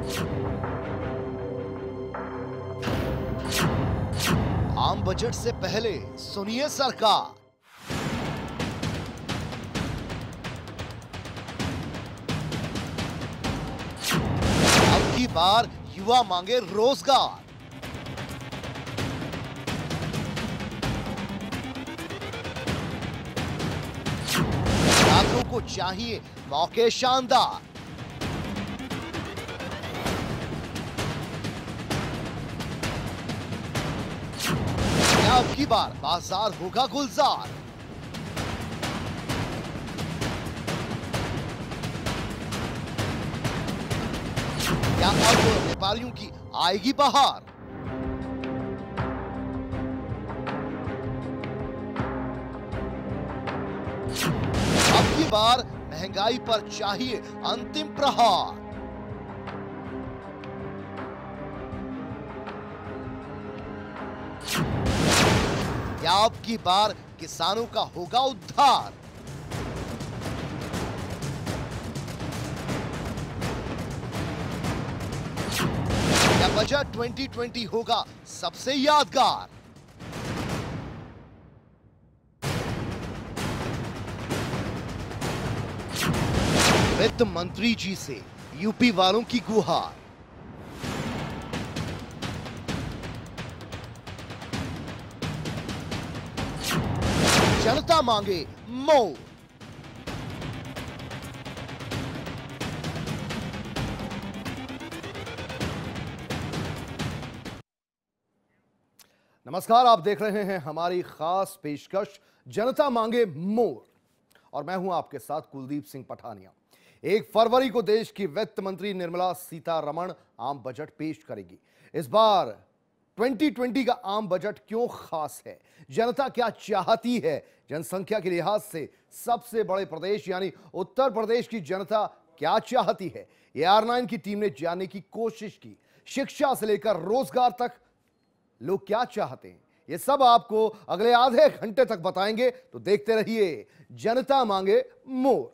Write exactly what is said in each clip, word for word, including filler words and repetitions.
आम बजट से पहले सुनिए सरकार। अब की बार युवा मांगे रोजगार। छात्रों को चाहिए मौके शानदार। क्या अब की बार बाजार होगा गुलजार? क्या अब व्यापारियों की आएगी बहार? अब की बार महंगाई पर चाहिए अंतिम प्रहार। क्या अब की बार किसानों का होगा उद्धार? क्या बजट ट्वेंटी ट्वेंटी होगा सबसे यादगार? वित्त मंत्री जी से यूपी वालों की गुहार। जनता मांगे मोर। नमस्कार, आप देख रहे हैं हमारी खास पेशकश जनता मांगे मोर और मैं हूं आपके साथ कुलदीप सिंह पठानिया। एक फरवरी को देश की वित्त मंत्री निर्मला सीतारमण आम बजट पेश करेगी। इस बार ट्वेंटी ट्वेंटी का आम बजट क्यों खास है? जनता क्या चाहती है? जनसंख्या के लिहाज से सबसे बड़े प्रदेश यानी उत्तर प्रदेश की जनता क्या चाहती है? ये आर नाइन की टीम ने जानने की कोशिश की। शिक्षा से लेकर रोजगार तक लोग क्या चाहते हैं, ये सब आपको अगले आधे घंटे तक बताएंगे, तो देखते रहिए जनता मांगे मोर।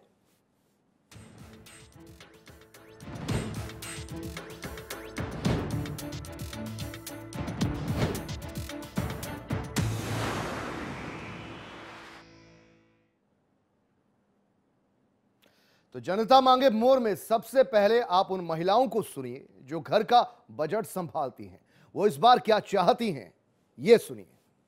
तो जनता मांगे मोर में सबसे पहले आप उन महिलाओं को सुनिए जो घर का बजट संभालती हैं। वो इस बार क्या चाहती हैं, ये सुनिए।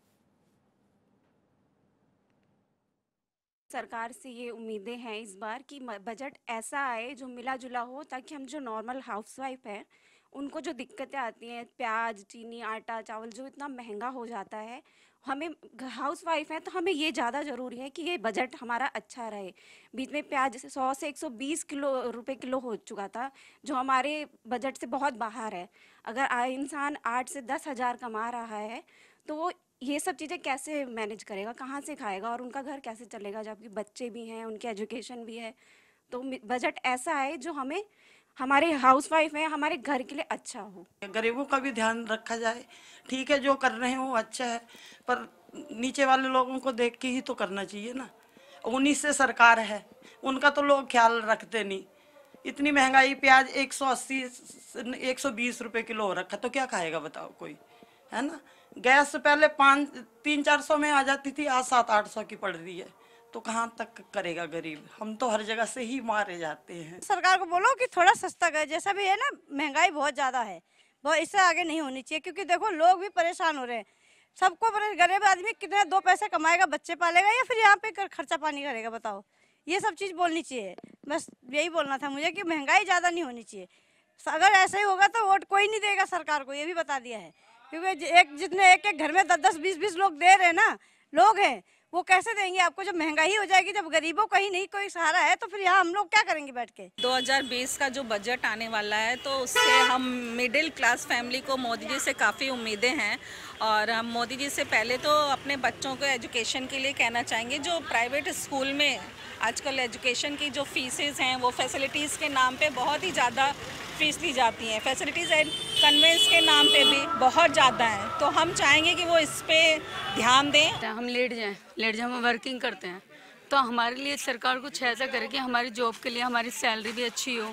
सरकार से ये उम्मीदें हैं इस बार कि बजट ऐसा आए जो मिला जुला हो, ताकि हम जो नॉर्मल हाउसवाइफ हैं उनको जो दिक्कतें आती हैं, प्याज, चीनी, आटा, चावल जो इतना महंगा हो जाता है, हमें हाउसवाइफ है तो हमें ये ज़्यादा ज़रूरी है कि ये बजट हमारा अच्छा रहे। बीच में प्याज जैसे सौ से एक सौ बीस किलो रुपए किलो हो चुका था, जो हमारे बजट से बहुत बाहर है। अगर इंसान आठ से दस हज़ार कमा रहा है तो वो ये सब चीज़ें कैसे मैनेज करेगा, कहाँ से खाएगा और उनका घर कैसे चलेगा, जबकि बच्चे भी हैं, उनकी एजुकेशन भी है। तो बजट ऐसा है जो हमें, हमारे हाउसवाइफ हैं, हमारे घर के लिए अच्छा हो। गरीबों का भी ध्यान रखा जाए। ठीक है, जो कर रहे हैं वो अच्छा है, पर नीचे वाले लोगों को देख के ही तो करना चाहिए ना। उन्हीं से सरकार है, उनका तो लोग ख्याल रखते नहीं। इतनी महंगाई, प्याज एक सौ अस्सी एक सौ बीस रुपए किलो हो रखा, तो क्या खाएगा बताओ कोई, है ना। गैस पहले पाँच तीन चार सौ में आ जाती थी, आज सात आठ सौ की पड़ रही है, तो कहाँ तक करेगा गरीब। हम तो हर जगह से ही मारे जाते हैं। सरकार को बोलो कि थोड़ा सस्ता करे, जैसा भी है ना, महंगाई बहुत ज़्यादा है, बहुत इससे आगे नहीं होनी चाहिए, क्योंकि देखो लोग भी परेशान हो रहे हैं। सबको गरीब आदमी कितने दो पैसे कमाएगा, बच्चे पालेगा या फिर यहाँ पे खर्चा पानी करेगा, बताओ। ये सब चीज़ बोलनी चाहिए, बस यही बोलना था मुझे कि महंगाई ज़्यादा नहीं होनी चाहिए। अगर ऐसा ही होगा तो वोट कोई नहीं देगा सरकार को, ये भी बता दिया है। क्योंकि एक जितने एक एक घर में दस दस बीस बीस लोग दे रहे हैं ना, लोग हैं, वो कैसे देंगे आपको? जब महंगाई हो जाएगी, जब गरीबों का ही नहीं कोई सहारा है, तो फिर यहाँ हम लोग क्या करेंगे बैठ के? दो हज़ार बीस का जो बजट आने वाला है, तो उससे हम मिडिल क्लास फैमिली को मोदी जी से काफ़ी उम्मीदें हैं। और हम मोदी जी से पहले तो अपने बच्चों को एजुकेशन के लिए कहना चाहेंगे, जो प्राइवेट स्कूल में आजकल एजुकेशन की जो फीसेस हैं, वो फैसिलिटीज़ के नाम पे बहुत ही ज़्यादा फीस ली जाती हैं। फैसिलिटीज़ एंड कन्वेंस के नाम पे भी बहुत ज़्यादा है, तो हम चाहेंगे कि वो इस पे ध्यान दें। हम लेट जाएं लेट जाएं हम वर्किंग करते हैं, तो हमारे लिए सरकार कुछ ऐसा करे कि हमारी जॉब के लिए हमारी सैलरी भी अच्छी हो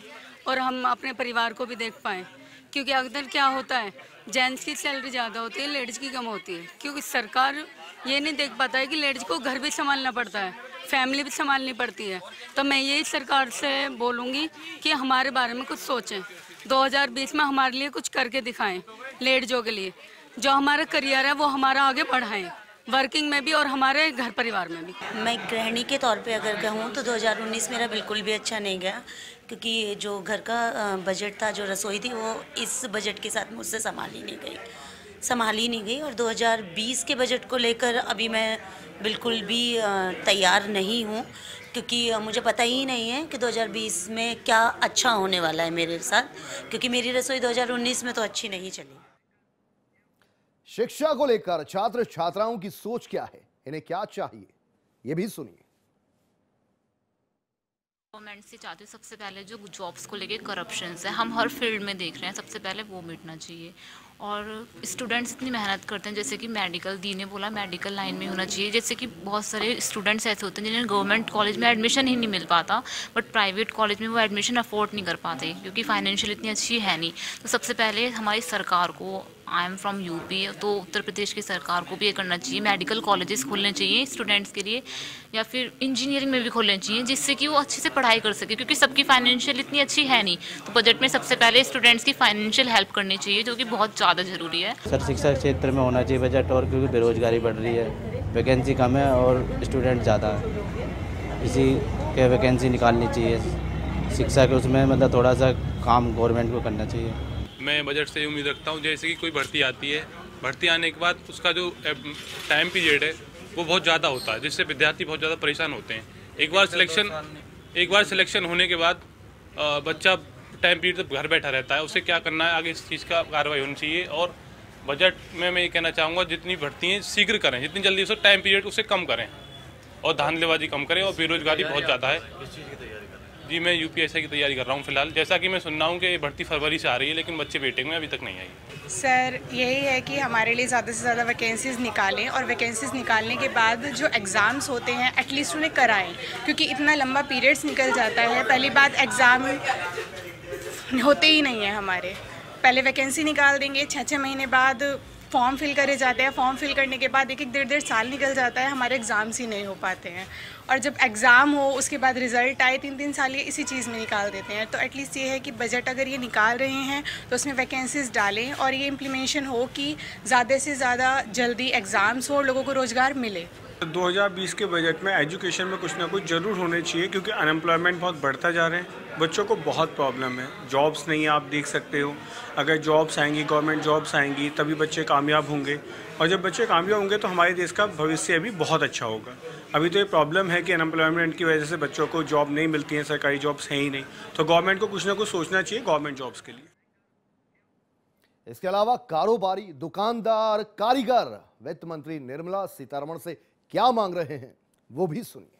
और हम अपने परिवार को भी देख पाएँ। क्योंकि अक्सर क्या होता है, जेंट्स की सैलरी ज़्यादा होती है, लेडीज़ की कम होती है, क्योंकि सरकार ये नहीं देख पाता है कि लेडीज़ को घर भी संभालना पड़ता है, फैमिली भी संभालनी पड़ती है। तो मैं यही सरकार से बोलूँगी कि हमारे बारे में कुछ सोचें, दो हज़ार बीस में हमारे लिए कुछ करके दिखाएं, लेडीज़ों के लिए जो हमारा करियर है वो हमारा आगे बढ़ाएं, वर्किंग में भी और हमारे घर परिवार में भी। मैं गृहिणी के तौर पे अगर कहूँ तो दो हज़ार उन्नीस मेरा बिल्कुल भी अच्छा नहीं गया, क्योंकि जो घर का बजट था, जो रसोई थी, वो इस बजट के साथ मुझसे संभाली नहीं गई संभाली नहीं गई और दो हज़ार बीस के बजट को लेकर अभी मैं बिल्कुल भी तैयार नहीं हूँ, क्योंकि मुझे पता ही नहीं है कि दो हज़ार बीस में क्या अच्छा होने वाला है मेरे साथ, क्योंकि मेरी रसोई दो हज़ार उन्नीस में तो अच्छी नहीं चली। शिक्षा को लेकर छात्र छात्राओं की सोच क्या है, इन्हें क्या चाहिए, ये भी सुनिए। गवर्नमेंट से चाहते हैं सबसे पहले जो जॉब्स को लेके करप्शन है, हम हर फील्ड में देख रहे हैं, सबसे पहले वो मिटना चाहिए। और स्टूडेंट्स इतनी मेहनत करते हैं, जैसे कि मेडिकल, दी ने बोला मेडिकल लाइन में होना चाहिए। जैसे कि बहुत सारे स्टूडेंट्स ऐसे होते हैं जिन्हें गवर्नमेंट कॉलेज में एडमिशन ही नहीं मिल पाता, बट प्राइवेट कॉलेज में वो एडमिशन अफोर्ड नहीं कर पाते क्योंकि फाइनेंशियल इतनी अच्छी है नहीं। तो सबसे पहले हमारी सरकार को, आई एम फ्रॉम यूपी, तो उत्तर प्रदेश की सरकार को भी ये करना चाहिए, मेडिकल कॉलेजेस खोलने चाहिए स्टूडेंट्स के लिए, या फिर इंजीनियरिंग में भी खोलने चाहिए, जिससे कि वो अच्छे से पढ़ाई कर सके, क्योंकि सबकी फाइनेंशियल इतनी अच्छी है नहीं। तो बजट में सबसे पहले स्टूडेंट्स की फाइनेंशियल हेल्प करनी चाहिए, जो कि बहुत ज़्यादा ज़रूरी है। सर शिक्षा क्षेत्र में होना चाहिए बजट, और क्योंकि बेरोजगारी बढ़ रही है, वैकेंसी कम है और स्टूडेंट ज़्यादा है, इसी के वैकेंसी निकालनी चाहिए शिक्षा के उसमें, मतलब थोड़ा सा काम गवर्नमेंट को करना चाहिए। मैं बजट से उम्मीद रखता हूँ, जैसे कि कोई भर्ती आती है, भर्ती आने के बाद उसका जो टाइम पीरियड है वो बहुत ज़्यादा होता है, जिससे विद्यार्थी बहुत ज़्यादा परेशान होते हैं। एक बार सिलेक्शन एक बार सिलेक्शन होने के बाद बच्चा टाइम पीरियड तक घर बैठा रहता है, उसे क्या करना है, आगे इस चीज़ का कार्रवाई होनी चाहिए। और बजट में मैं ये कहना चाहूँगा, जितनी भर्तियाँ शीघ्र करें, जितनी जल्दी उसे टाइम पीरियड उसे कम करें और धांधलेबाजी कम करें। और बेरोजगारी बहुत ज़्यादा है। जी, मैं यूपीएससी की तैयारी कर रहा हूँ फिलहाल। जैसा कि मैं सुन रहा हूँ कि ये भर्ती फरवरी से आ रही है, लेकिन बच्चे वेटिंग में अभी तक नहीं आई। सर, यही है कि हमारे लिए ज़्यादा से ज़्यादा वैकेंसीज़ निकालें और वैकेंसीज़ निकालने के बाद जो एग्ज़ाम्स होते हैं एटलीस्ट उन्हें कराएं, क्योंकि इतना लंबा पीरियड्स निकल जाता है। पहली बात, एग्ज़ाम होते ही नहीं है हमारे। पहले वैकेंसी निकाल देंगे, छः छः महीने बाद फॉर्म फिल करे जाते हैं, फॉर्म फिल करने के बाद एक एक डेढ़ डेढ़ साल निकल जाता है, हमारे एग्ज़ाम्स ही नहीं हो पाते हैं। और जब एग्ज़ाम हो उसके बाद रिज़ल्ट आए, तीन तीन साल ये इसी चीज़ में निकाल देते हैं। तो एटलीस्ट ये है कि बजट अगर ये निकाल रहे हैं तो उसमें वैकेंसीज़ डालें और ये इम्प्लीमेशन हो कि ज़्यादा से ज़्यादा जल्दी एग्ज़ाम्स हो, लोगों को रोज़गार मिले। दो हज़ार बीस के बजट में एजुकेशन में कुछ ना कुछ ज़रूर होने चाहिए, क्योंकि अनएम्प्लॉयमेंट बहुत बढ़ता जा रहे हैं, बच्चों को बहुत प्रॉब्लम है, जॉब्स नहीं है, आप देख सकते हो। अगर जॉब्स आएंगी, गवर्नमेंट जॉब्स आएंगी, तभी बच्चे कामयाब होंगे, और जब बच्चे कामयाब होंगे तो हमारे देश का भविष्य भी बहुत अच्छा होगा। अभी तो ये प्रॉब्लम है कि अनएम्प्लॉयमेंट की वजह से बच्चों को जॉब नहीं मिलती हैं, सरकारी जॉब्स हैं ही नहीं। तो गवर्नमेंट को कुछ ना कुछ सोचना चाहिए गवर्नमेंट जॉब्स के लिए। इसके अलावा कारोबारी, दुकानदार, कारीगर वित्त मंत्री निर्मला सीतारमण से क्या मांग रहे हैं, वो भी सुनिए।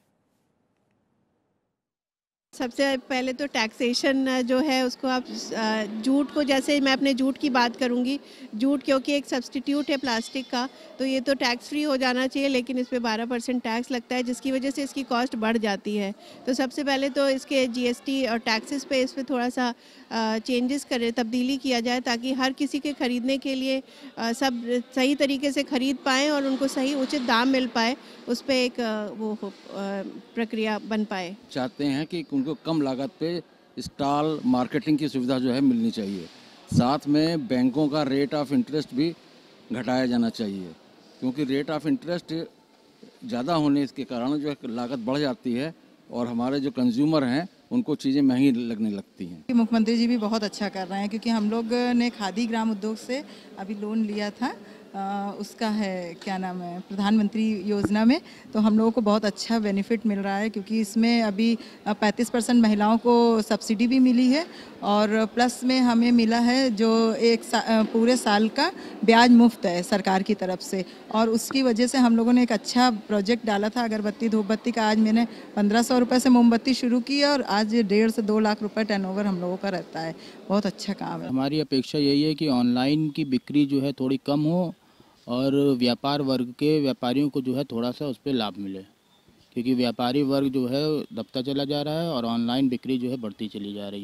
सबसे पहले तो टैक्सेशन जो है उसको आप, जूट को, जैसे मैं अपने जूट की बात करूंगी, जूट क्योंकि एक सब्स्टिट्यूट है प्लास्टिक का, तो ये तो टैक्स फ्री हो जाना चाहिए, लेकिन इस पे बारह परसेंट टैक्स लगता है, जिसकी वजह से इसकी कॉस्ट बढ़ जाती है। तो सबसे पहले तो इसके जीएसटी और टैक्सेस पे इस पे थोड़ा सा चेंजेस करें, तब्दीली किया जाए, ताकि हर किसी के ख़रीदने के लिए आ, सब सही तरीके से ख़रीद पाएँ और उनको सही उचित दाम मिल पाए, उस पर एक आ, वो आ, प्रक्रिया बन पाए। चाहते हैं कि उनको कम लागत पे स्टॉल मार्केटिंग की सुविधा जो है मिलनी चाहिए। साथ में बैंकों का रेट ऑफ इंटरेस्ट भी घटाया जाना चाहिए, क्योंकि रेट ऑफ इंटरेस्ट ज़्यादा होने के कारण जो है लागत बढ़ जाती है और हमारे जो कंज्यूमर हैं उनको चीज़ें महंगी लगने लगती हैं। मुख्यमंत्री जी भी बहुत अच्छा कर रहे हैं, क्योंकि हम लोग ने खादी ग्राम उद्योग से अभी लोन लिया था, आ, उसका है क्या नाम है, प्रधानमंत्री योजना में, तो हम लोगों को बहुत अच्छा बेनिफिट मिल रहा है, क्योंकि इसमें अभी पैंतीस परसेंट महिलाओं को सब्सिडी भी मिली है और प्लस में हमें मिला है जो एक सा, पूरे साल का ब्याज मुफ्त है सरकार की तरफ से, और उसकी वजह से हम लोगों ने एक अच्छा प्रोजेक्ट डाला था अगरबत्ती धूपबत्ती का। आज मैंने पंद्रह सौ रुपये से मोमबत्ती शुरू की और आज डेढ़ से दो लाख रुपए टर्नओवर हम लोगों का रहता है। बहुत अच्छा काम है। हमारी अपेक्षा यही है कि ऑनलाइन की बिक्री जो है थोड़ी कम हो और व्यापार वर्ग के व्यापारियों को जो है थोड़ा सा उस पर लाभ मिले, क्योंकि व्यापारी वर्ग जो है दबता चला जा रहा है और ऑनलाइन बिक्री जो है बढ़ती चली जा रही है।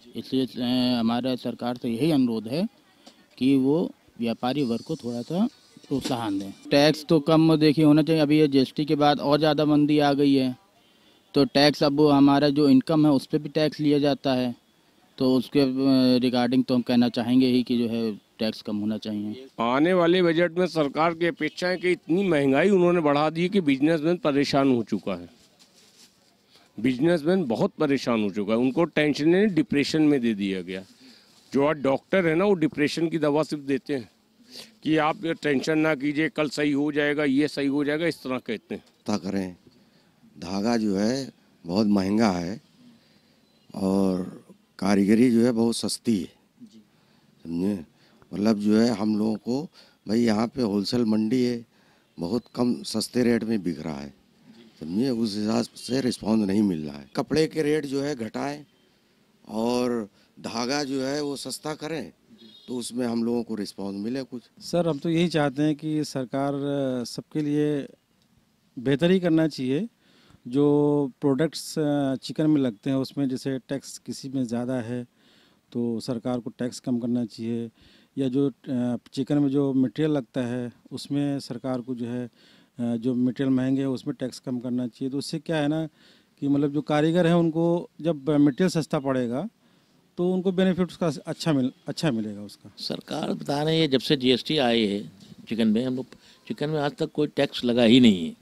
इसलिए अ, हमारा सरकार से यही अनुरोध है कि वो व्यापारी वर्ग को थोड़ा सा प्रोत्साहन दें। टैक्स तो कम देखिए होना चाहिए। अभी ये जीएसटी के बाद और ज़्यादा मंदी आ गई है, तो टैक्स अब हमारा जो इनकम है उस पर भी टैक्स लिया जाता है, तो उसके रिगार्डिंग तो हम कहना चाहेंगे ही कि जो है टैक्स कम होना चाहिए। आने वाले बजट में सरकार की अपेक्षा है कि इतनी महंगाई उन्होंने बढ़ा दी कि बिजनेसमैन परेशान हो चुका है। बिजनेसमैन बहुत परेशान हो चुका है, उनको टेंशन नहीं, डिप्रेशन में दे दिया गया। जो आज डॉक्टर है ना, वो डिप्रेशन की दवा सिर्फ देते हैं कि आप टेंशन ना कीजिए, कल सही हो जाएगा, ये सही हो जाएगा, इस तरह कहते हैं। ता करें, धागा जो है बहुत महंगा है और कारीगरी जो है बहुत सस्ती है, समझे। मतलब जो है हम लोगों को भाई यहाँ पे होलसेल मंडी है, बहुत कम सस्ते रेट में बिक रहा है, समझिए। उस हिसाब से रिस्पॉन्स नहीं मिल रहा है। कपड़े के रेट जो है घटाएं और धागा जो है वो सस्ता करें, तो उसमें हम लोगों को रिस्पॉन्स मिले कुछ। सर हम तो यही चाहते हैं कि सरकार सबके लिए बेहतर ही करना चाहिए। जो प्रोडक्ट्स चिकन में लगते हैं उसमें जैसे टैक्स किसी में ज़्यादा है तो सरकार को टैक्स कम करना चाहिए, या जो चिकन में जो मटेरियल लगता है उसमें सरकार को जो है जो मटेरियल महंगे है उसमें टैक्स कम करना चाहिए। तो उससे क्या है ना कि मतलब जो कारीगर हैं उनको जब मटेरियल सस्ता पड़ेगा तो उनको बेनिफिट उसका अच्छा मिल अच्छा मिलेगा उसका। सरकार बता रहे हैं जब से जीएसटी आई है चिकन में, हम लोग चिकन में आज तक कोई टैक्स लगा ही नहीं है,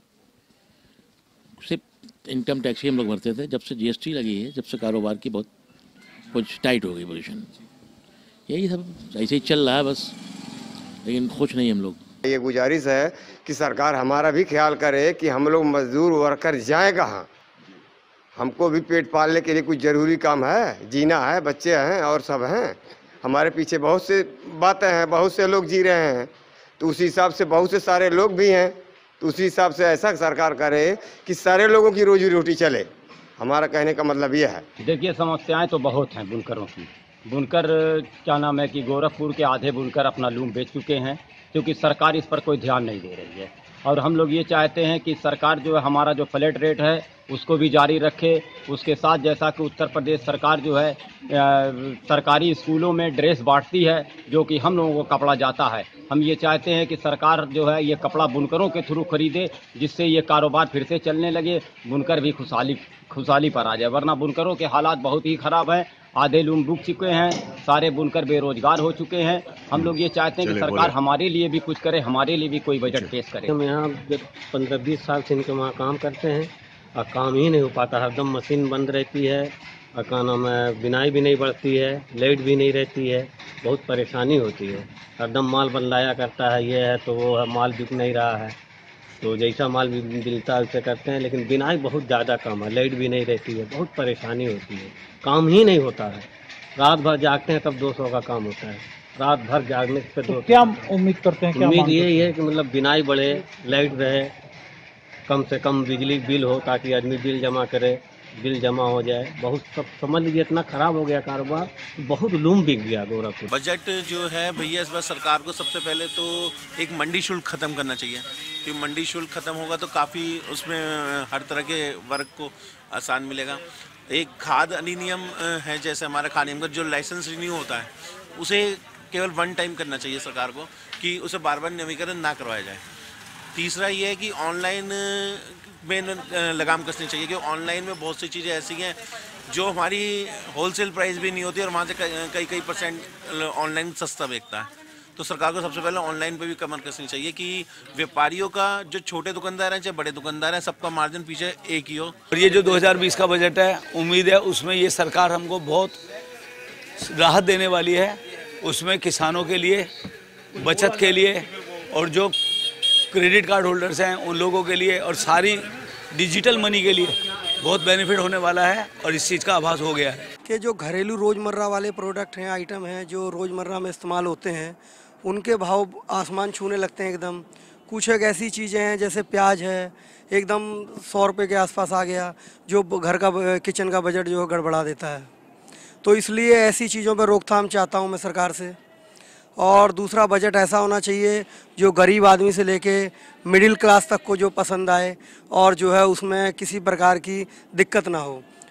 सिर्फ इनकम टैक्स ही हम लोग भरते थे। जब से जीएसटी लगी है, जब से कारोबार की बहुत कुछ टाइट हो गई पोजीशन, यही सब ऐसे ही चल रहा है बस, लेकिन खुश नहीं हम लोग। ये गुजारिश है कि सरकार हमारा भी ख्याल करे कि हम लोग मजदूर वर्कर जाएं कहाँ। हमको भी पेट पालने के लिए कुछ ज़रूरी काम है, जीना है, बच्चे हैं और सब हैं, हमारे पीछे बहुत से बातें हैं, बहुत से लोग जी रहे हैं, तो उसी हिसाब से बहुत से सारे लोग भी हैं, तो उसी हिसाब से ऐसा सरकार करे कि सारे लोगों की रोजी रोटी चले। हमारा कहने का मतलब ये है। देखिए समस्याएं तो बहुत हैं बुनकरों की। बुनकर क्या नाम है कि गोरखपुर के आधे बुनकर अपना लूम बेच चुके हैं, क्योंकि सरकार इस पर कोई ध्यान नहीं दे रही है। और हम लोग ये चाहते हैं कि सरकार जो है हमारा जो फ्लैट रेट है उसको भी जारी रखे। उसके साथ जैसा कि उत्तर प्रदेश सरकार जो है आ, सरकारी स्कूलों में ड्रेस बांटती है जो कि हम लोगों को कपड़ा जाता है, हम ये चाहते हैं कि सरकार जो है ये कपड़ा बुनकरों के थ्रू खरीदे, जिससे ये कारोबार फिर से चलने लगे, बुनकर भी खुशहाली खुशहाली पर आ जाए। वरना बुनकरों के हालात बहुत ही ख़राब हैं, आधे लूम डूब चुके हैं, सारे बुनकर बेरोजगार हो चुके हैं। हम लोग ये चाहते हैं कि सरकार हमारे लिए भी कुछ करे, हमारे लिए भी कोई बजट पेश करे। हम यहाँ पंद्रह बीस साल से इनके वहाँ काम करते हैं और काम ही नहीं हो पाता, हरदम मशीन बंद रहती है और का नाम है बिनाई भी नहीं बढ़ती है, लाइट भी नहीं रहती है, बहुत परेशानी होती है। हरदम माल बदलाया करता है, ये है तो वो है, माल बिक नहीं रहा है, तो जैसा माल भी मिलता है उसे करते हैं, लेकिन बिनाई बहुत ज़्यादा कम है, लाइट भी नहीं रहती है, बहुत परेशानी होती है, काम ही नहीं होता है। रात भर जागते हैं तब दो सौ का काम होता है, रात भर जागने से तो क्या उम्मीद करते हैं? क्या उम्मीद यही है कि मतलब बिनाई बढ़े, लाइट रहे, कम से कम बिजली बिल हो ताकि आदमी बिल जमा करे, बिल जमा हो जाए। बहुत सब समझ लीजिए इतना ख़राब हो गया कारोबार, बहुत लूम बिक गया गोरखपुर। बजट जो है भैया इस बार सरकार को सबसे पहले तो एक मंडी शुल्क ख़त्म करना चाहिए, क्योंकि मंडी शुल्क ख़त्म होगा तो काफ़ी उसमें हर तरह के वर्ग को आसान मिलेगा। एक खाद अधिनियम है, जैसे हमारा खाद नियम का जो लाइसेंस रिन्यू होता है उसे केवल वन टाइम करना चाहिए सरकार को, कि उसे बार बार नवीकरण ना करवाया जाए। तीसरा ये है कि ऑनलाइन में लगाम कसनी चाहिए, क्योंकि ऑनलाइन में बहुत सी चीज़ें ऐसी हैं जो हमारी होलसेल प्राइस भी नहीं होती और वहाँ से कई कई परसेंट ऑनलाइन सस्ता बिकता है। तो सरकार को सबसे पहले ऑनलाइन पे भी कमर कसनी चाहिए कि व्यापारियों का, जो छोटे दुकानदार हैं चाहे बड़े दुकानदार हैं, सबका मार्जिन पीछे एक ही हो। और ये जो दो हज़ार बीस का बजट है, उम्मीद है उसमें ये सरकार हमको बहुत राहत देने वाली है। उसमें किसानों के लिए, बचत के लिए और जो क्रेडिट कार्ड होल्डर्स हैं उन लोगों के लिए और सारी डिजिटल मनी के लिए बहुत बेनिफिट होने वाला है और इस चीज़ का आभास हो गया है कि जो घरेलू रोज़मर्रा वाले प्रोडक्ट हैं, आइटम हैं जो रोज़मर्रा में इस्तेमाल होते हैं, उनके भाव आसमान छूने लगते हैं एकदम। कुछ एक ऐसी चीज़ें हैं जैसे प्याज है, एकदम सौ रुपये के आसपास आ गया, जो घर का किचन का बजट जो है गड़बड़ा देता है। तो इसलिए ऐसी चीज़ों पर रोकथाम चाहता हूँ मैं सरकार से। और दूसरा, बजट ऐसा होना चाहिए जो गरीब आदमी से लेके मिडिल क्लास तक को जो पसंद आए और जो है उसमें किसी प्रकार की दिक्कत ना हो।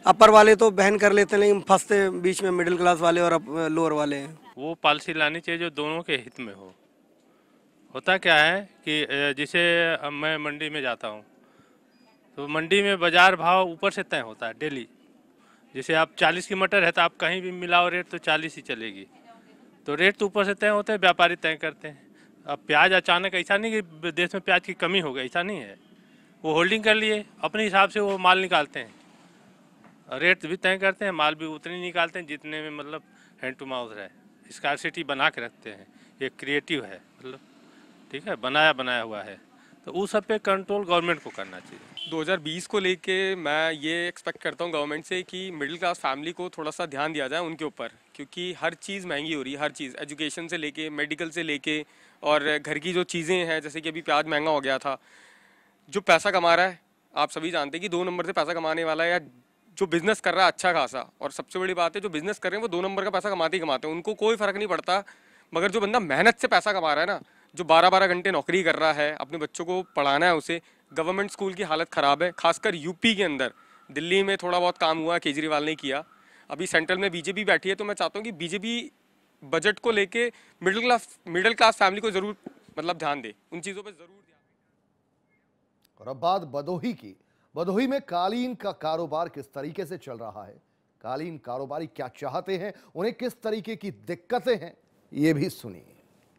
अपर वाले तो बहन कर लेते हैं, लेकिन फंसते बीच में मिडिल क्लास वाले और लोअर वाले हैं। वो पॉलिसी लानी चाहिए जो दोनों के हित में हो। होता क्या है कि जैसे मैं मंडी में जाता हूँ तो मंडी में बाजार भाव ऊपर से तय होता है डेली। जैसे आप चालीस की मटर है तो आप कहीं भी मिलाओ रेट तो चालीस ही चलेगी, तो रेट तो ऊपर से तय होते हैं, व्यापारी तय करते हैं। अब प्याज अचानक ऐसा नहीं कि देश में प्याज की कमी हो गई, ऐसा नहीं है। वो होल्डिंग कर लिए, अपने हिसाब से वो माल निकालते हैं, रेट भी तय करते हैं, माल भी उतनी निकालते हैं जितने में मतलब हैंड टू माउथ रहे, स्कार्सिटी बना के रखते हैं। ये क्रिएटिव है, मतलब ठीक है, बनाया बनाया हुआ है। तो उस सब पे कंट्रोल गवर्नमेंट को करना चाहिए। दो हज़ार बीस को लेके मैं ये एक्सपेक्ट करता हूँ गवर्नमेंट से कि मिडिल क्लास फैमिली को थोड़ा सा ध्यान दिया जाए उनके ऊपर, क्योंकि हर चीज़ महंगी हो रही है। हर चीज़, एजुकेशन से लेके मेडिकल से लेके और घर की जो चीज़ें हैं, जैसे कि अभी प्याज महंगा हो गया था। जो पैसा कमा रहा है, आप सभी जानते हैं कि दो नंबर से पैसा कमाने वाला है, या जो बिज़नेस कर रहा है अच्छा खासा, और सबसे बड़ी बात है जो बिज़नेस कर रहे हैं वो दो नंबर का पैसा कमाते ही कमाते हैं, उनको कोई फ़र्क नहीं पड़ता। मगर जो बंदा मेहनत से पैसा कमा रहा है ना, जो बारह बारह घंटे नौकरी कर रहा है, अपने बच्चों को पढ़ाना है उसे, गवर्नमेंट स्कूल की हालत ख़राब है। खासकर यूपी के अंदर, दिल्ली में थोड़ा बहुत काम हुआ, केजरीवाल ने किया, अभी सेंट्रल में बीजेपी बैठी है। तो मैं चाहता हूँ कि बीजेपी बजट को लेके middle class middle class family को ज़रूर मतलब ध्यान दे, उन चीज़ों पर ज़रूर ध्यान। और अब बात भदोही की। भदोही में कालीन का कारोबार किस तरीके से चल रहा है, कालीन कारोबारी क्या चाहते हैं, उन्हें किस तरीके की दिक्कतें हैं, ये भी सुनिए।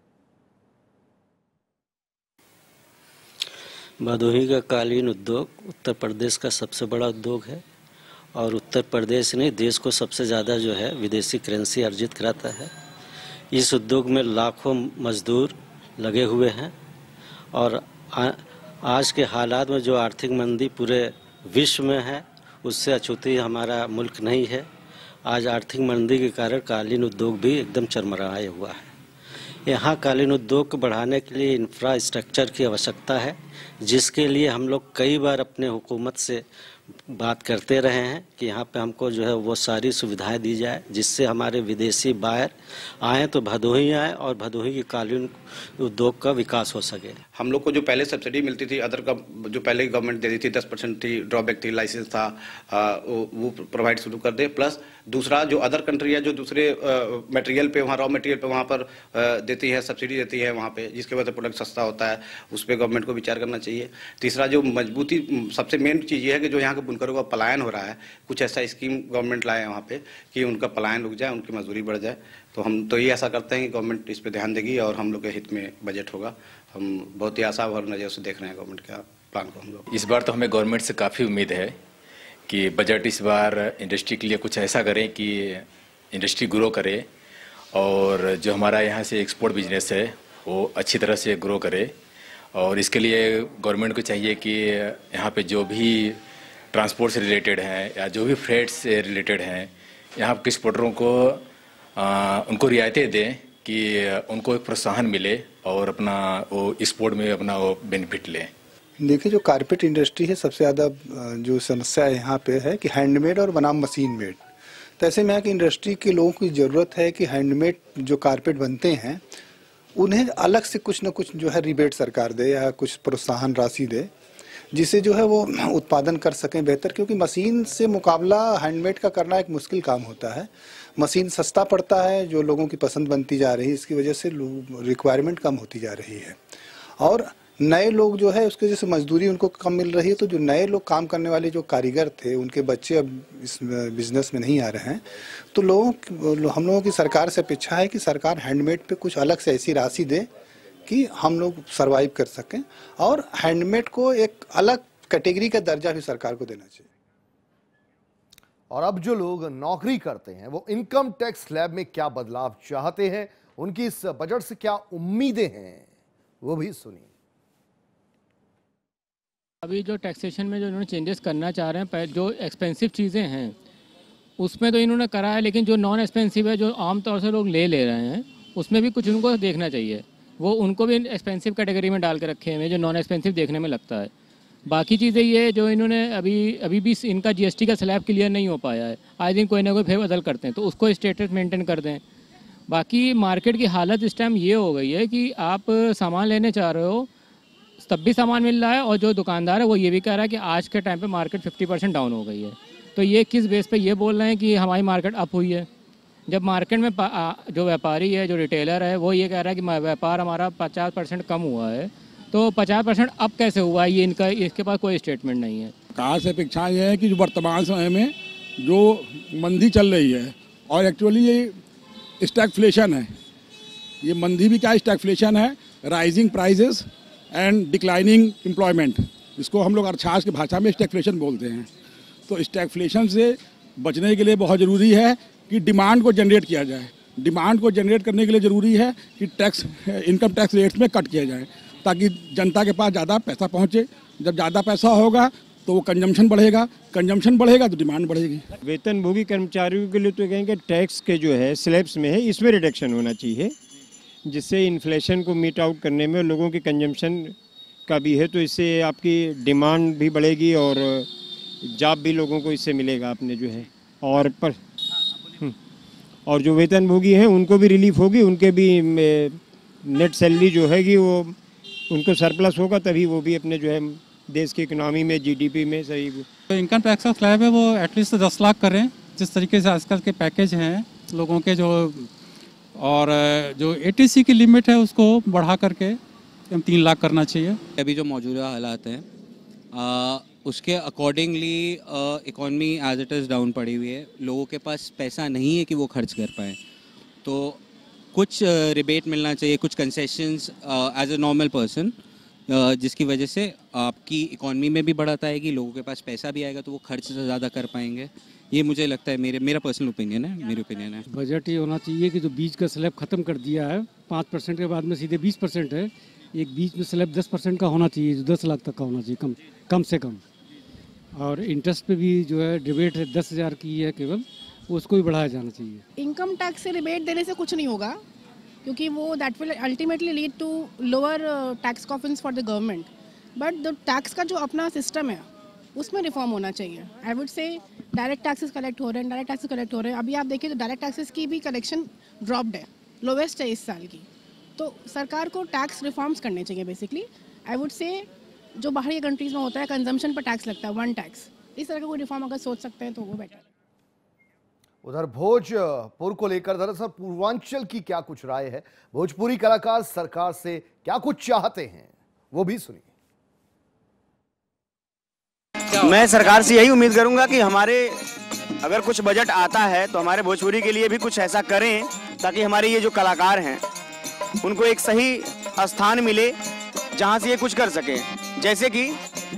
भदोही का कालीन उद्योग उत्तर प्रदेश का सबसे बड़ा उद्योग है और उत्तर प्रदेश ने देश को सबसे ज़्यादा जो है विदेशी करेंसी अर्जित कराता है। इस उद्योग में लाखों मजदूर लगे हुए हैं और आ, आज के हालात में जो आर्थिक मंदी पूरे विश्व में है, उससे अछूती हमारा मुल्क नहीं है। आज आर्थिक मंदी के कारण कालीन उद्योग भी एकदम चरमराया हुआ है। यहाँ कालीन उद्योग को बढ़ाने के लिए इंफ्रास्ट्रक्चर की आवश्यकता है, जिसके लिए हम लोग कई बार अपने हुकूमत से बात करते रहे हैं कि यहाँ पे हमको जो है वो सारी सुविधाएं दी जाए, जिससे हमारे विदेशी बायर आएँ तो भदोही आए और भदोही की कालीन उद्योग का विकास हो सके। हम लोग को जो पहले सब्सिडी मिलती थी, अदर का जो पहले गवर्नमेंट देती थी, दस परसेंट थी, ड्रॉबैक थी, लाइसेंस था, आ, वो प्रोवाइड शुरू कर दे। प्लस दूसरा जो अदर कंट्री है जो दूसरे मटेरियल पे, वहाँ रॉ मटेरियल पे वहाँ पर आ, देती है, सब्सिडी देती है वहाँ पे, जिसके वजह से प्रोडक्ट सस्ता होता है, उस पर गवर्नमेंट को विचार करना चाहिए। तीसरा जो मजबूती, सबसे मेन चीज़ ये है कि जो यहाँ के बुनकरों का पलायन हो रहा है, कुछ ऐसा स्कीम गवर्नमेंट लाए वहाँ पे कि उनका पलायन रुक जाए, उनकी मजदूरी बढ़ जाए। तो हम तो ये ऐसा करते हैं कि गवर्नमेंट इस पे ध्यान देगी और हम लोग के हित में बजट होगा। हम बहुत ही आशा भर नज़र से देख रहे हैं गवर्नमेंट का प्लान को। हम लोग इस बार तो हमें गवर्नमेंट से काफ़ी उम्मीद है कि बजट इस बार इंडस्ट्री के लिए कुछ ऐसा करें कि इंडस्ट्री ग्रो करे और जो हमारा यहाँ से एक्सपोर्ट बिजनेस है वो अच्छी तरह से ग्रो करे। और इसके लिए गवर्नमेंट को चाहिए कि यहाँ पे जो भी ट्रांसपोर्ट से रिलेटेड हैं या जो भी फ्रेट से रिलेटेड हैं, यहाँ के एक्सपोर्टरों को आ, उनको रियायतें दें कि उनको एक प्रोत्साहन मिले और अपना वो एक्सपोर्ट में अपना वो बेनिफिट लें। देखिए, जो कारपेट इंडस्ट्री है, सबसे ज़्यादा जो समस्या यहाँ पे है कि हैंडमेड और बनाम मशीन मेड। तो ऐसे में यहाँ की इंडस्ट्री के लोगों की ज़रूरत है कि हैंडमेड जो कारपेट बनते हैं उन्हें अलग से कुछ न कुछ जो है रिबेट सरकार दे या कुछ प्रोत्साहन राशि दे, जिससे जो है वो उत्पादन कर सकें बेहतर। क्योंकि मशीन से मुकाबला हैंडमेड का करना एक मुश्किल काम होता है। मशीन सस्ता पड़ता है, जो लोगों की पसंद बनती जा रही है, इसकी वजह से रिक्वायरमेंट कम होती जा रही है और नए लोग जो है उसके वजह से मजदूरी उनको कम मिल रही है। तो जो नए लोग काम करने वाले जो कारीगर थे, उनके बच्चे अब इस बिजनेस में नहीं आ रहे हैं। तो लोगों हम लोगों की सरकार से अपेक्षा है कि सरकार हैंडमेड पे कुछ अलग से ऐसी राशि दे कि हम लोग सरवाइव कर सकें और हैंडमेड को एक अलग कैटेगरी का दर्जा भी सरकार को देना चाहिए। और अब जो लोग नौकरी करते हैं वो इनकम टैक्स स्लैब में क्या बदलाव चाहते हैं, उनकी इस बजट से क्या उम्मीदें हैं, वो भी सुनिए। अभी जो टैक्सेशन में जो इन्होंने चेंजेस करना चाह रहे हैं, जो एक्सपेंसिव चीज़ें हैं उसमें तो इन्होंने करा है, लेकिन जो नॉन एक्सपेंसिव है, जो आमतौर से लोग ले ले रहे हैं, उसमें भी कुछ उनको देखना चाहिए। वो उनको भी एक्सपेंसिव कैटेगरी में डाल के रखे हैं, जो नॉन एक्सपेंसिव देखने में लगता है। बाकी चीज़ें ये जो इन्होंने अभी अभी भी इनका जीएसटी का स्लैब क्लियर नहीं हो पाया है, आज दिन कोई ना कोई फेरबदल करते हैं, तो उसको स्टेटस मेंटेन कर दें। बाकी मार्केट की हालत इस टाइम ये हो गई है कि आप सामान लेने चाह रहे हो तब भी सामान मिल रहा है, और जो दुकानदार है वो ये भी कह रहा है कि आज के टाइम पे मार्केट फिफ्टी परसेंट डाउन हो गई है। तो ये किस बेस पे ये बोल रहे हैं कि हमारी मार्केट अप हुई है, जब मार्केट में जो व्यापारी है, जो रिटेलर है, वो ये कह रहा है कि व्यापार हमारा पचास परसेंट कम हुआ है, तो पचास परसेंट अप कैसे हुआ है, ये इनका इसके पास कोई स्टेटमेंट नहीं है। सरकार से अपेक्षा ये है कि जो वर्तमान समय में जो मंदी चल रही है, और एक्चुअली ये स्टैगफ्लेशन है, ये मंदी भी क्या स्टैगफ्लेशन है, rising prices and declining employment, इसको हम लोग अर्थशास्त्र की भाषा में स्टैगफ्लेशन बोलते हैं। तो स्टैगफ्लेशन से बचने के लिए बहुत ज़रूरी है कि डिमांड को जनरेट किया जाए। डिमांड को जनरेट करने के लिए ज़रूरी है कि टैक्स इनकम टैक्स रेट्स में कट किया जाए, ताकि जनता के पास ज़्यादा पैसा पहुँचे। जब ज़्यादा पैसा होगा तो वो कंजम्पशन बढ़ेगा, कंजम्पशन बढ़ेगा तो डिमांड बढ़ेगी। वेतनभोगी कर्मचारियों के लिए तो कहेंगे टैक्स के जो है स्लैब्स में है, इसमें रिडक्शन होना चाहिए, जिससे इन्फ्लेशन को मीट आउट करने में लोगों की कंजम्पशन का भी है, तो इससे आपकी डिमांड भी बढ़ेगी और जॉब भी लोगों को इससे मिलेगा अपने जो है। और पर और जो वेतनभोगी हैं उनको भी रिलीफ होगी, उनके भी नेट सैलरी जो हैगी वो उनको सरप्लस होगा, तभी वो भी अपने जो है देश की इकोनॉमी में, जीडीपी में सही। तो इनकम टैक्स का स्लैब है वो एटलीस्ट दस लाख करें, जिस तरीके से आजकल के पैकेज हैं लोगों के जो, और जो एटीसी की लिमिट है उसको बढ़ा करके हम तीन लाख करना चाहिए। अभी जो मौजूदा हालात हैं आ, उसके accordingly economy as it is down पड़ी हुई है, लोगों के पास पैसा नहीं है कि वो खर्च कर पाए, तो कुछ रिबेट मिलना चाहिए, कुछ concessions as a normal person, जिसकी वजह से आपकी इकॉनमी में भी बढ़त आएगी, लोगों के पास पैसा भी आएगा तो वो खर्च से ज़्यादा कर पाएंगे। ये मुझे लगता है, मेरे मेरा पर्सनल ओपिनियन है मेरी ओपिनियन है। बजट ये होना चाहिए कि जो बीच का स्लैब ख़त्म कर दिया है, पाँच परसेंट के बाद में सीधे बीस परसेंट है, एक बीच में स्लैब दस परसेंट का होना चाहिए, जो दस लाख तक का होना चाहिए कम कम से कम। और इंटरेस्ट पे भी जो है डिबेट है दस हज़ार की है केवल, उसको भी बढ़ाया जाना चाहिए। इनकम टैक्स से रिबेट देने से कुछ नहीं होगा, क्योंकि वो that will ultimately lead to lower tax coffins for the government, but the tax का जो अपना सिस्टम है उसमें रिफॉर्म होना चाहिए। I would say direct taxes collect हो रहे हैं, डायरेक्ट टैक्सेस कलेक्ट हो रहे हैं, अभी आप देखिए तो डायरेक्ट टैक्सेस की भी कलेक्शन ड्रॉप्ड है, लोवेस्ट है इस साल की। तो सरकार को टैक्स रिफॉर्म्स करने चाहिए बेसिकली। आई वुड से जो बाहरी कंट्रीज़ में होता है कंजम्पशन पर टैक्स लगता है, वन टैक्स, इस तरह का कोई रिफॉर्म अगर सोच सकते हैं तो वो बेटर है। उधर भोजपुर को लेकर दरअसल पूर्वांचल की क्या कुछ राय है, भोजपुरी कलाकार सरकार से क्या कुछ चाहते हैं, वो भी सुनिए। मैं सरकार से यही उम्मीद करूंगा कि हमारे अगर कुछ बजट आता है तो हमारे भोजपुरी के लिए भी कुछ ऐसा करें, ताकि हमारे ये जो कलाकार हैं उनको एक सही स्थान मिले जहां से ये कुछ कर सकें। जैसे कि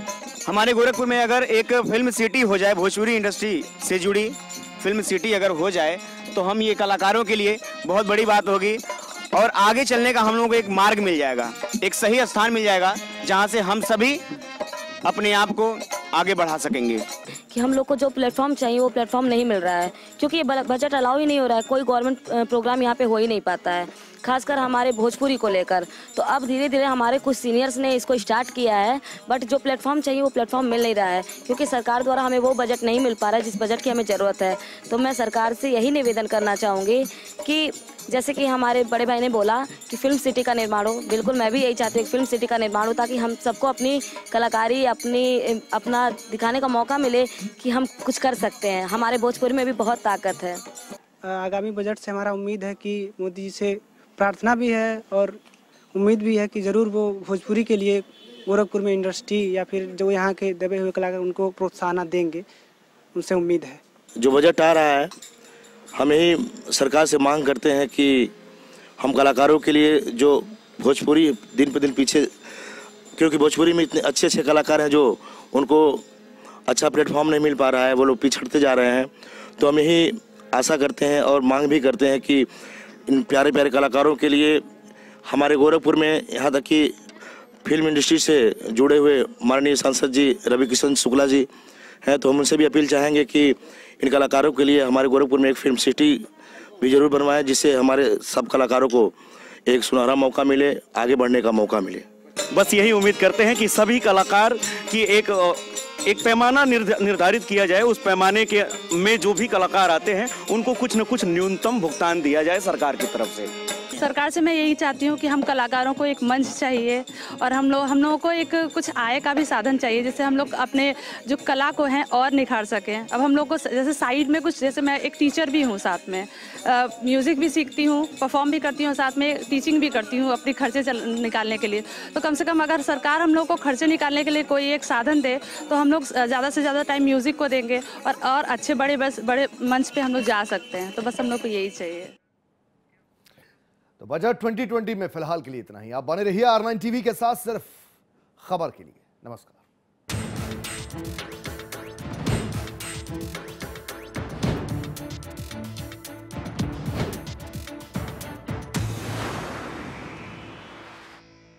हमारे गोरखपुर में अगर एक फिल्म सिटी हो जाए, भोजपुरी इंडस्ट्री से जुड़ी फिल्म सिटी अगर हो जाए तो हम ये कलाकारों के लिए बहुत बड़ी बात होगी, और आगे चलने का हम लोगों को एक मार्ग मिल जाएगा, एक सही स्थान मिल जाएगा जहां से हम सभी अपने आप को आगे बढ़ा सकेंगे। कि हम लोग को जो प्लेटफॉर्म चाहिए वो प्लेटफॉर्म नहीं मिल रहा है, क्योंकि ये बजट अलाउ ही नहीं हो रहा है, कोई गवर्नमेंट प्रोग्राम यहाँ पे हो ही नहीं पाता है, खासकर हमारे भोजपुरी को लेकर। तो अब धीरे धीरे हमारे कुछ सीनियर्स ने इसको स्टार्ट किया है, बट जो प्लेटफॉर्म चाहिए वो प्लेटफॉर्म मिल नहीं रहा है, क्योंकि सरकार द्वारा हमें वो बजट नहीं मिल पा रहा है जिस बजट की हमें ज़रूरत है। तो मैं सरकार से यही निवेदन करना चाहूँगी कि जैसे कि हमारे बड़े भाई ने बोला कि फिल्म सिटी का निर्माण हो, बिल्कुल मैं भी यही चाहती हूँ कि फिल्म सिटी का निर्माण हो, ताकि हम सबको अपनी कलाकारी, अपनी अपना दिखाने का मौका मिले कि हम कुछ कर सकते हैं। हमारे भोजपुरी में भी बहुत ताकत है। आगामी बजट से हमारा उम्मीद है कि मोदी जी से प्रार्थना भी है और उम्मीद भी है कि ज़रूर वो भोजपुरी के लिए गोरखपुर में इंडस्ट्री या फिर जो यहाँ के दबे हुए कलाकार उनको प्रोत्साहन देंगे, उनसे उम्मीद है। जो बजट आ रहा है, हम यही सरकार से मांग करते हैं कि हम कलाकारों के लिए जो भोजपुरी दिन पर दिन पीछे, क्योंकि भोजपुरी में इतने अच्छे अच्छे कलाकार हैं जो उनको अच्छा प्लेटफॉर्म नहीं मिल पा रहा है, वो लोग पिछड़ते जा रहे हैं। तो हम यही आशा करते हैं और मांग भी करते हैं कि इन प्यारे प्यारे कलाकारों के लिए हमारे गोरखपुर में, यहाँ तक कि फिल्म इंडस्ट्री से जुड़े हुए माननीय सांसद जी रवि किशन शुक्ला जी हैं, तो हम उनसे भी अपील चाहेंगे कि इन कलाकारों के लिए हमारे गोरखपुर में एक फिल्म सिटी भी जरूर बनवाएं, जिससे हमारे सब कलाकारों को एक सुनहरा मौका मिले, आगे बढ़ने का मौका मिले। बस यही उम्मीद करते हैं कि सभी कलाकार की एक एक पैमाना निर्धारित किया जाए, उस पैमाने के में जो भी कलाकार आते हैं उनको कुछ न कुछ न्यूनतम भुगतान दिया जाए सरकार की तरफ से। सरकार से मैं यही चाहती हूँ कि हम कलाकारों को एक मंच चाहिए और हम लोग हम लोगों को एक कुछ आय का भी साधन चाहिए, जिससे हम लोग अपने जो कला को हैं और निखार सकें। अब हम लोग को जैसे साइड में कुछ, जैसे मैं एक टीचर भी हूँ, साथ में म्यूज़िक भी सीखती हूँ, परफॉर्म भी करती हूँ, साथ में टीचिंग भी करती हूँ अपने खर्चे चल निकालने के लिए। तो कम से कम अगर सरकार हम लोग को खर्चे निकालने के लिए कोई एक साधन दे तो हम लोग ज़्यादा से ज़्यादा टाइम म्यूज़िक को देंगे और और अच्छे बड़े बस बड़े मंच पे हम लोग जा सकते हैं। तो बस हम लोग को यही चाहिए। तो बजट ट्वेंटी ट्वेंटी में फिलहाल के लिए इतना ही। आप बने रहिए आर नाइन टीवी के साथ सिर्फ खबर के लिए। नमस्कार।